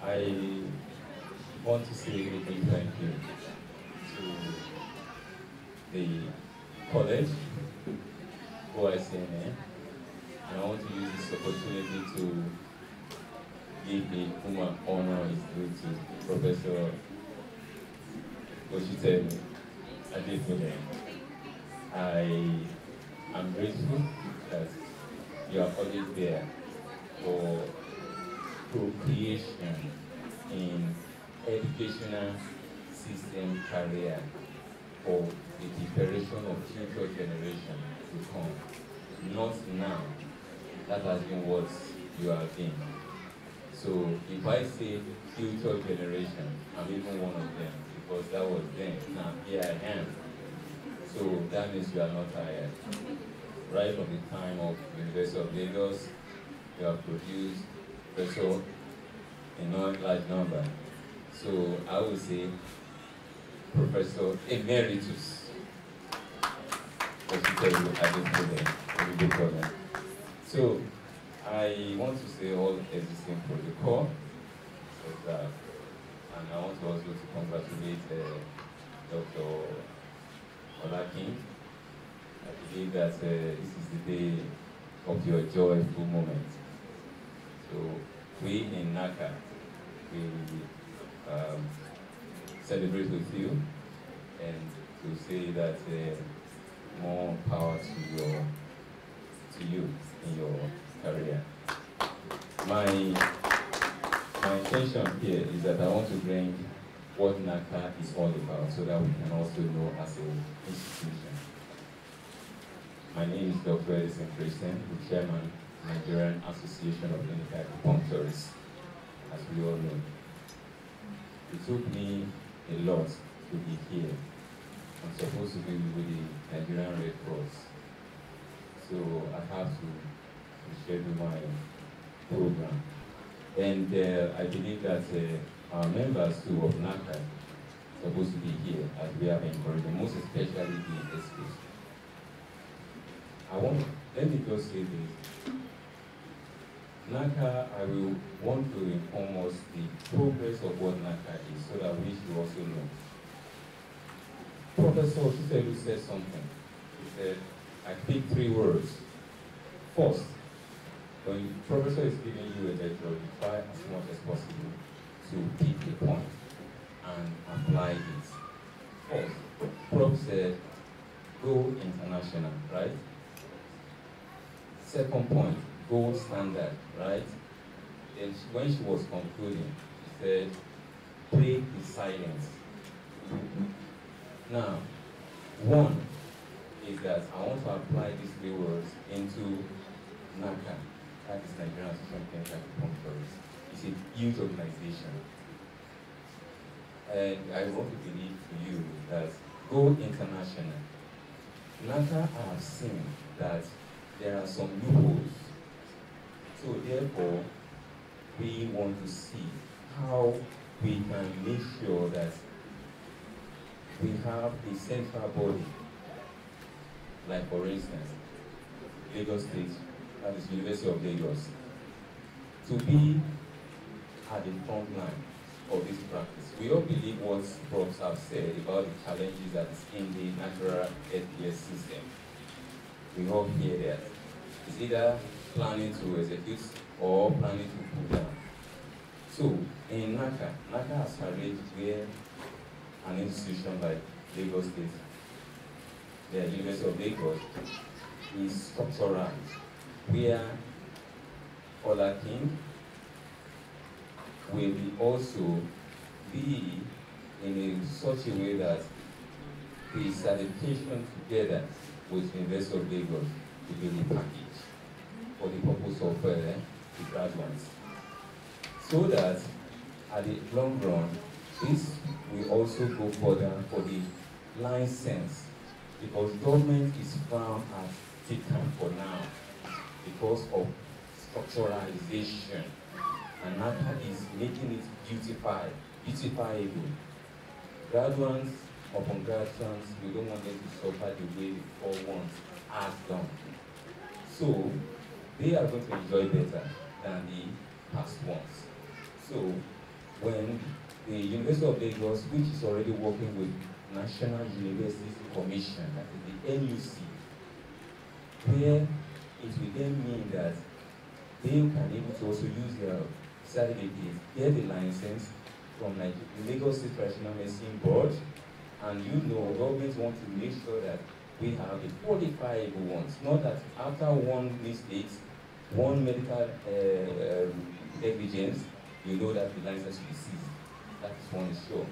I want to say a big thank you to the college, OICNA, and I want to use this opportunity to give the Uma honor is due to Professor Oshitemi Adefune. I am grateful that you are always there for procreation in educational system career for the preparation of future generation to come. Not now. That has been what you have been. So if I say future generation, I'm even one of them because that was then. Now here I am. So that means you are not tired. Right from the time of University of Lagos, you have produced professor in not large number. So I would say Professor Emeritus. What you tell you, I didn't put them. Very good comment. So I want to say all existing protocol of that, and I want to also to congratulate Dr. Olakin. I believe that this is the day of your joyful moment. So we in NACA, we celebrate with you and to say that more power to you in your career. My intention here is that I want to bring what NACA is all about so that we can also know as an institution. My name is Dr. Edison Christian, the chairman of the Nigerian Association of Clinical Acupuncturists, as we all know. It took me a lot to be here. I'm supposed to be with the Nigerian Red Cross, so I have to reschedule my program. And I believe that our members too of NACA are supposed to be here as we have encouraged them, most especially the SPs. Let me just say this. NACA, I will want to inform us the progress of what NACA is so that we should also know. Professor Oshitelu said something. He said, I picked 3 words. First, when the professor is giving you a lecture, you try as much as possible to pick the point and apply it. First, Prof said, go international, right? Second point, gold standard, right? And when she was concluding, she said, break the silence. Now, one is that I want to apply these 3 words into NACA, that is Nigerian Association of Clinical Acupuncturists. It's a huge organization. And I want to believe to you that go international. NACA, I have seen that there are some loopholes. So therefore, we want to see how we can make sure that we have a central body, like for instance, Lagos State, that is University of Lagos, to be at the front line of this practice. We all believe what profs have said about the challenges that is in the natural healthcare system. We all hear that. It's either planning to execute or planning to put down. So in NACA, NACA has arranged where an institution like Lagos State, the University of Lagos, is structured, where Ola King will also be in such a way that the certification together with the University of Lagos will be the package for the purpose of the graduates. So that at the long run, this will also go further for the license, because government is found as taken for now because of structuralization, and NACA is making it beautifiable. Graduates upon graduates, we don't want them to suffer the way the ones have done. So they are going to enjoy better than the past ones. So when the University of Lagos, which is already working with National Universities Commission, that is the NUC, where it will then mean that they can able to also use their certificate, get the license from like the Lagos State Traditional Medicine Board, and government want to make sure that we have the qualifiable ones, not that after one mistake, one medical negligence, you know that the license will be seized. That is one sure.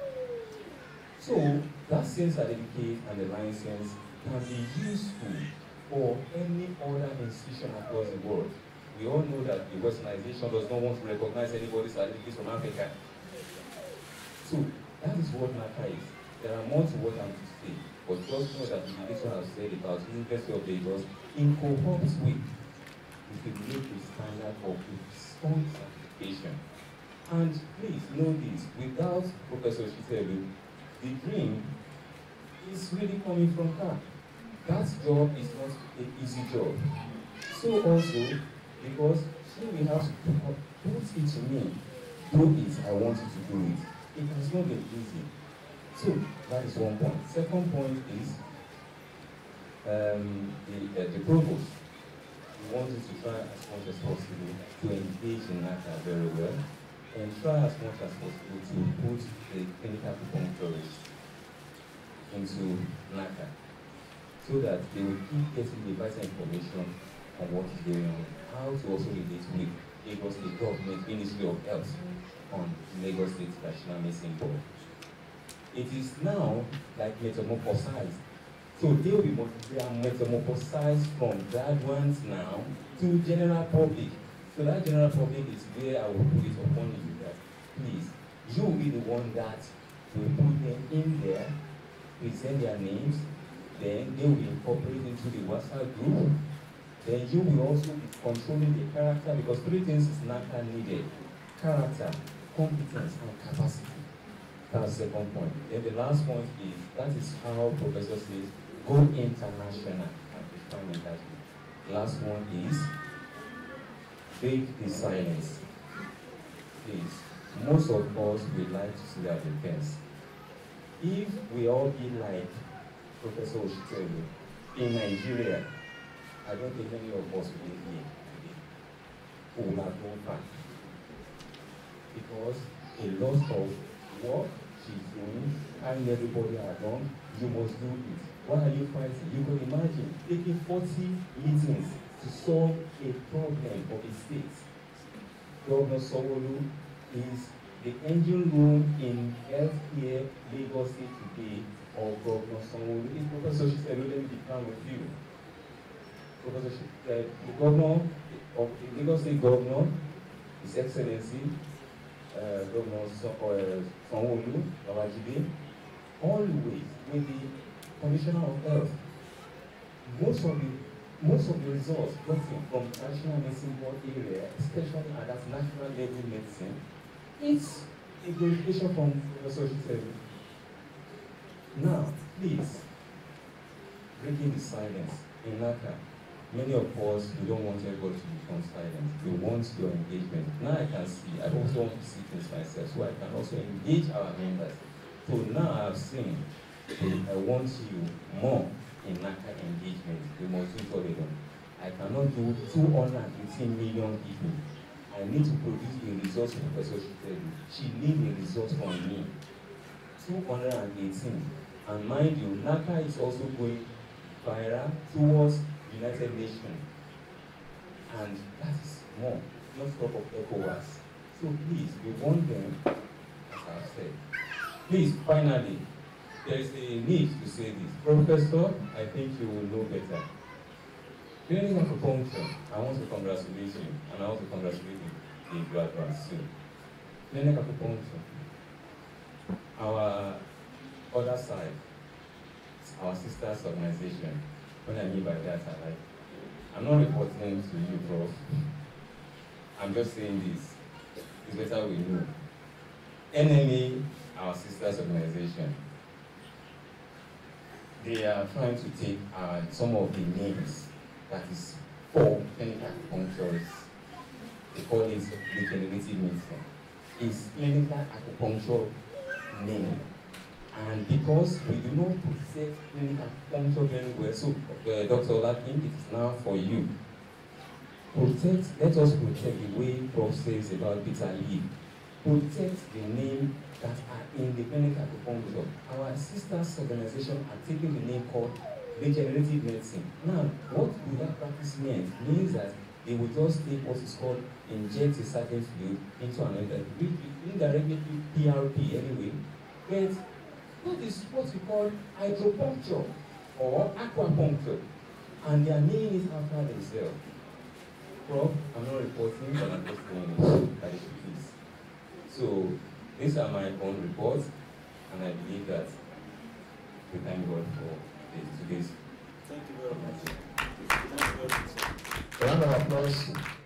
So that same certificate and the license can be useful for any other institution across the world. We all know that the westernization does not want to recognize anybody's certificates from Africa. So that is what NACA is. There are more to what I'm to say, but just know that the little I've said about University of Lagos in cohorts with is to make the standard of the strong certification. And please know this, without Professor Shitelu, the dream is really coming from her. That job is not an easy job. So also, because she will have to put it to me, do it, I want you to do it. It has not been easy. So that is one point. Second point is the provost. We want you to try as much as possible to engage in NACA very well, and try as much as possible to put the clinical acupuncturist into NACA, so that they will keep getting the vital information on what is going on, how to also relate with Lagos State Government, Ministry of Health on Lagos State National Medicine Board. It is now like metamorphosized. So they are metamorphosized from graduates now to general public. So that general public is where I will put it upon you that please, you will be the one that will put them in there, present their names, then they will be incorporated into the WhatsApp group. Then you will also be controlling the character, because three things is NACA needed: character, competence, and capacity. That's the second point. Then the last point is, that is how Professor says, go international and define it that way. Last one is, break the silence. Please, most of us would like to see our defense. If we all be like Professor Oshitelu in Nigeria, I don't think many of us will be here today who will have no fact. Because a lot of work she's doing, and everybody along, you must do it. Why are you fighting? You can imagine taking 40 meetings to solve a problem of a state. Governor Sanwo-Olu is the engine room in healthcare Lagos State today of Governor Sanwo-Olu. It's Professor Shitelu, let me become with you. Professor the governor of the Lagos State Governor, His Excellency, Governor Sanwo-Olu, Babajide, always with the Commissioner of Health. Most of the results gotten from National Medicine Board area, especially at that national level medicine, it's a glorification from Professor Shitelu. Now, please, breaking the silence in NACA. Many of us, we don't want everybody to become silent. We want your engagement. Now I can see, I also want to see things myself, so I can also engage our members. So now I've seen, I want you more in NACA engagement. We must do it alone. I cannot do 218 million people. I need to produce the results of Professor Shitelu. She needs the results from me. 218. And mind you, NACA is also going viral towards United Nations, and that is more, not talk of ECOWAS. So please, we want them, as I've said. Please, finally, there is a need to say this. Professor, I think you will know better. Clinical acupuncture, I want to congratulate you, and I want to congratulate the graduates too. Clinical acupuncture, our other side, our sisters organization. What I mean by that, I'm not reporting to you, Prof. I'm just saying this. It's better we know. NMA, our sisters organization, they are trying to take some of the names that is for clinical acupuncturists. They call it regenerative medicine. is clinical acupuncture name. And because we do not protect clinical acupuncture very well, so Dr. Olakin, it is now for you. Let us protect the way Prof says about bitter leaf. Protect the name that are in the clinical acupuncture. Our sisters organization are taking the name called regenerative medicine. Now, what will that practice means that they will just take what is called inject a certain fluid into another, indirectly PRP anyway, but that is what we call hydropuncture or aquapuncture, and their name is after themselves. Prof, I'm not reporting, but I'm just saying that it is. So, these are my own reports, and I believe that we thank God for today's. Thank you very much. Thank you very much. Round of applause.